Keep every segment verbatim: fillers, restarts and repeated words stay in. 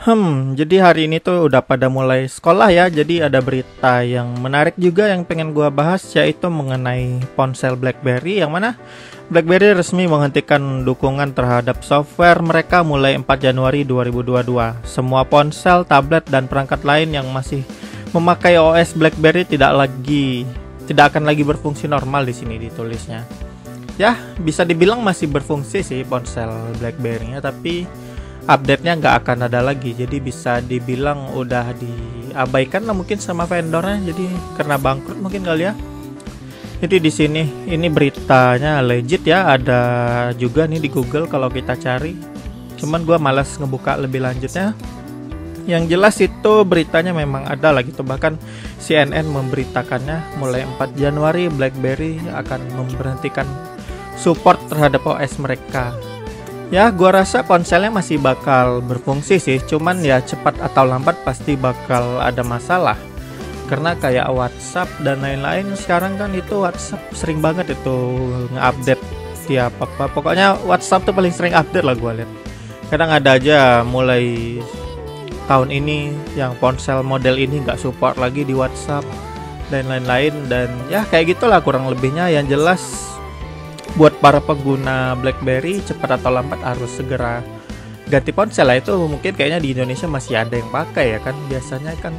Hmm, jadi hari ini tuh udah pada mulai sekolah ya. Jadi ada berita yang menarik juga yang pengen gua bahas, yaitu mengenai ponsel BlackBerry, yang mana BlackBerry resmi menghentikan dukungan terhadap software mereka mulai empat Januari dua ribu dua puluh dua. Semua ponsel, tablet dan perangkat lain yang masih memakai O S BlackBerry tidak lagi tidak akan lagi berfungsi normal di sini ditulisnya. Ya, bisa dibilang masih berfungsi sih ponsel BlackBerry-nya, tapi update-nya nggak akan ada lagi. Jadi bisa dibilang udah diabaikan lah mungkin sama vendornya, jadi karena bangkrut mungkin kali ya. Jadi di sini ini beritanya legit ya, ada juga nih di Google kalau kita cari. Cuman gua malas ngebuka lebih lanjutnya. Yang jelas itu beritanya memang ada lah gitu. Bahkan C N N memberitakannya mulai empat Januari BlackBerry akan memberhentikan support terhadap O S mereka. Ya, gua rasa ponselnya masih bakal berfungsi sih, cuman ya cepat atau lambat pasti bakal ada masalah. Karena kayak WhatsApp dan lain-lain sekarang kan itu WhatsApp sering banget itu nge-update tiap apa. Pokoknya WhatsApp tuh paling sering update lah gua lihat. Kadang ada aja mulai tahun ini yang ponsel model ini nggak support lagi di WhatsApp dan lain-lain, dan ya kayak gitulah kurang lebihnya. Yang jelas buat para pengguna BlackBerry cepat atau lambat harus segera ganti ponsel lah. Itu mungkin kayaknya di Indonesia masih ada yang pakai ya kan, biasanya kan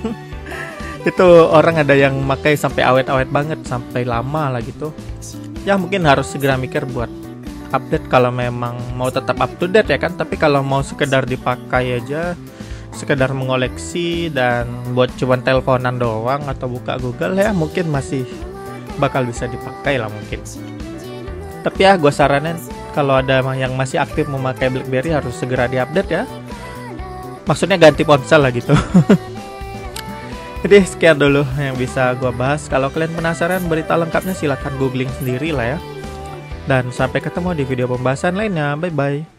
itu orang ada yang pakai sampai awet-awet banget, sampai lama lah gitu. Ya mungkin harus segera mikir buat update kalau memang mau tetap up to date ya kan. Tapi kalau mau sekedar dipakai aja, sekedar mengoleksi dan buat cuman teleponan doang atau buka Google, ya mungkin masih bakal bisa dipakai lah mungkin. Tapi ya gue saranin kalau ada yang masih aktif memakai BlackBerry harus segera diupdate ya. Maksudnya ganti ponsel lah gitu. Jadi sekian dulu yang bisa gue bahas. Kalau kalian penasaran berita lengkapnya silahkan googling sendiri lah ya. Dan sampai ketemu di video pembahasan lainnya. Bye bye.